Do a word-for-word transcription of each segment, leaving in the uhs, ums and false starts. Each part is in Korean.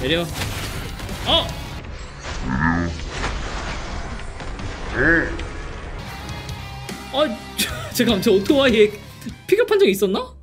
내려. 어! 어, 잠깐만, 저 오토바이에 픽업한 적 있었나?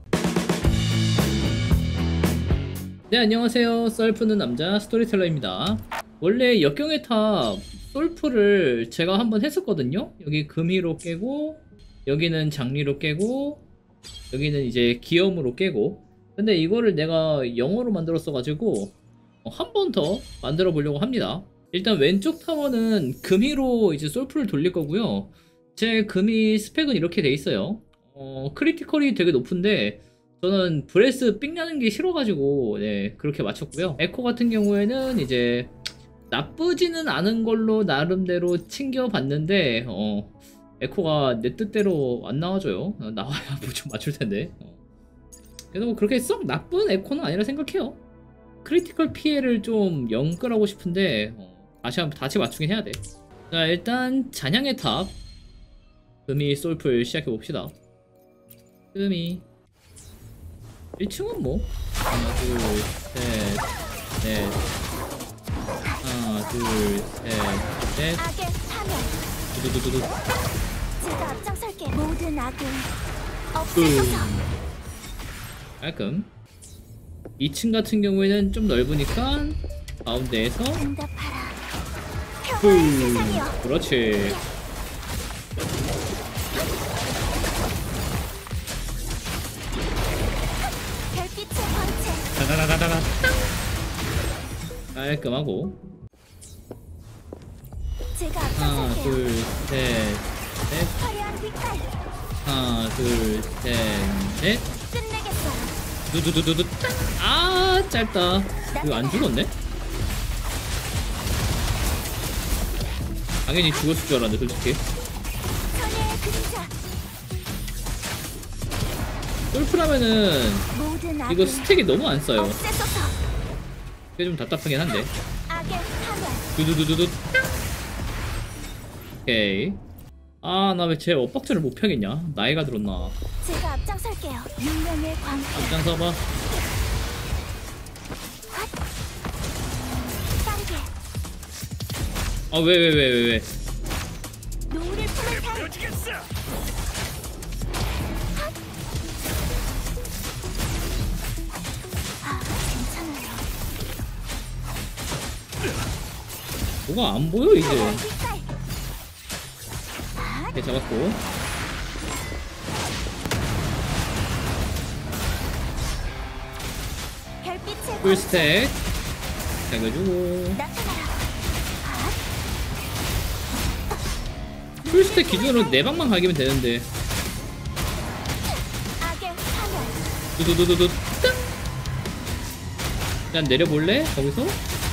네, 안녕하세요. 썰 푸는 남자 스토리텔러입니다. 원래 역경의 탑 솔프를 제가 한번 했었거든요. 여기 금이로 깨고, 여기는 장리로 깨고, 여기는 이제 기염으로 깨고. 근데 이거를 내가 영어로 만들었어 가지고 한 번 더 만들어 보려고 합니다. 일단 왼쪽 타워는 금이로 이제 솔프를 돌릴 거고요. 제 금이 스펙은 이렇게 돼 있어요. 어, 크리티컬이 되게 높은데 저는 브레스 삑 나는 게 싫어가지고 네, 그렇게 맞췄고요. 에코 같은 경우에는 이제 나쁘지는 않은 걸로 나름대로 챙겨봤는데 어, 에코가 내 뜻대로 안 나와줘요. 어, 나와야 뭐 좀 맞출 텐데. 어. 그래도 뭐 그렇게 썩 나쁜 에코는 아니라 생각해요. 크리티컬 피해를 좀 연끌하고 싶은데 어, 다시 한번 다시 맞추긴 해야 돼. 자, 일단 잔향의 탑 금이 솔플 시작해봅시다. 금이 일 층은 뭐 하나 둘셋넷 하나 둘셋넷 두두두두두. 제가 앞장설게. 모든 악을 없애소서. 깔끔. 이 층 같은 경우에는 좀 넓으니까 가운데에서 응답하라. 평화의 세상이여. 그렇지. 별빛의 광채. 다다다다다다. 깔끔하고. 제가 하나 앞장설게요. 둘셋넷 화려한 빛깔. 하나 둘셋넷 끝내겠어요. 두두두두두. 아, 짧다. 이거 안 죽었네? 당연히 죽었을 줄 알았는데 솔직히. 선의 그림자. 솔프라면은 모든 악을 이거 스택이 너무 안 써요. 없애소서. 그게 좀 답답하긴 한데. 악의 파멸. 두두두두두. 오케이. 아, 나 왜 제 엇박자를 못 펴겠냐? 나이가 들었나? 제가 앞장설게요. 윤명의 광채. 앞장 서봐. 단계. 아, 왜, 왜, 왜, 왜, 왜? 노을을 품은 달. 아, 괜찮아요. 뭐가 안 보여, 이제. 화려한 빛깔. 아, 오케이, 잡았고. 별빛의 풀 광채. 스택. 당겨주고. 나타나라. 풀 스택 기준으로 네 방만 갈기면 되는데. 악의 파멸. 두두두두두. 땅! 그냥 내려볼래? 거기서?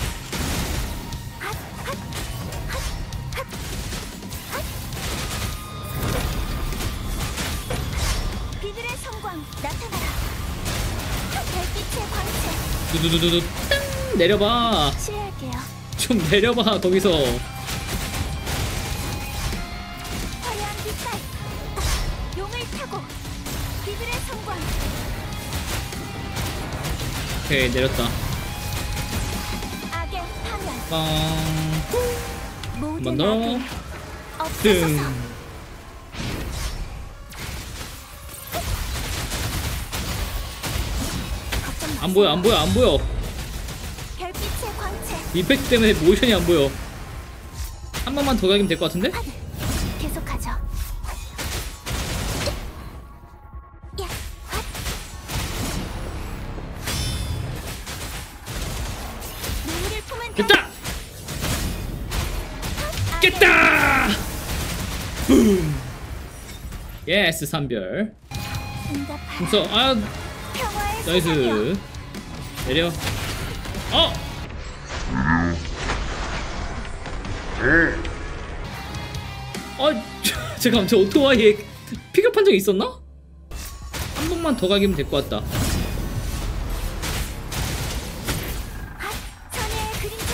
비들의 성광 나타나라. 별빛의 광채. 두두두두두. 땅! 내려봐. 실례할게요. 좀 내려봐, 거기서. 화려한 빛깔. 용을 타고 비들의 성광. 오케이, 내렸다. 악의 파멸. 빵. 한 번 모든 더. 악을 등. 없애소서. 걱정 마세요. 안 보여, 안 보여, 안 보여. 별빛의 광채. 이펙트 때문에 모션이 안 보여. 한 번만 더 가기면 될 것 같은데? 계속하죠. 야, 핫. 노을을 품은 달. 됐다! 깼다! 붐! 예스, 삼별. 응답하라. 그래서, 아, 평화의 세상이여. 나이스. 내려. 어! 어, 잠깐만, 저 오토바이에 픽업한 적 있었나? 한 번만 더 가기면 될 것 같다. 선의 그림자.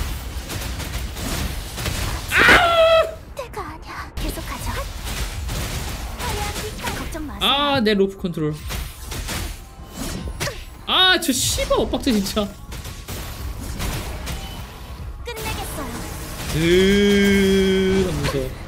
때가 아니야. 계속하죠. 화려한 빛깔. 걱정 마세요. 아, 내 로프 컨트롤. 아, 저 씨발 엇박자 진짜. 드 하면서